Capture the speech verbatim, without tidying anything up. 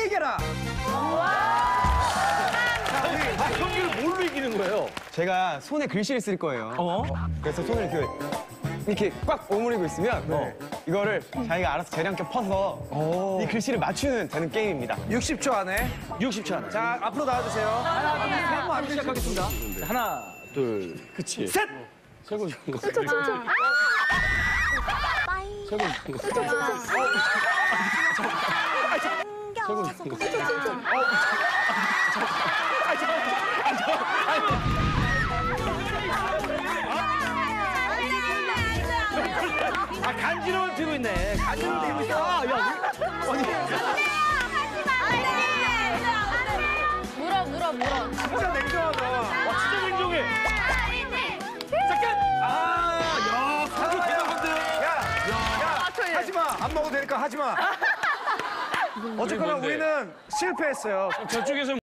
이겨라. 아, 경기를 뭘로 이기는 거예요? 제가 손에 글씨를 쓸 거예요. 어? 그래서 손을 이렇게, 이렇게 꽉 오므리고 있으면 어, 이거를 자기가 알아서 재량껏 퍼서 이 글씨를 맞추는 되는 게임입니다. 육십 초 안에. 육십 초 안에. 자, 앞으로 나와주세요. 하나, 둘, 시작하겠습니다. 하나, 둘, 그치. 셋! 세고 싶은 거. 진짜 진짜. 세고 싶은 거. 세고 싶은 거. 아, 간지러움 피고 있네. 간지러움 피고 있어. 아, 야, 물어 물어 물어. 진짜 냉정하다. 와, 진짜 냉정해. 잠깐. 아, 야, 사주 대단한데. 야, 야, 하지 마. 안 먹어도 되니까 하지 마. 어쨌거나 뭔데? 우리는 실패했어요. 저쪽에서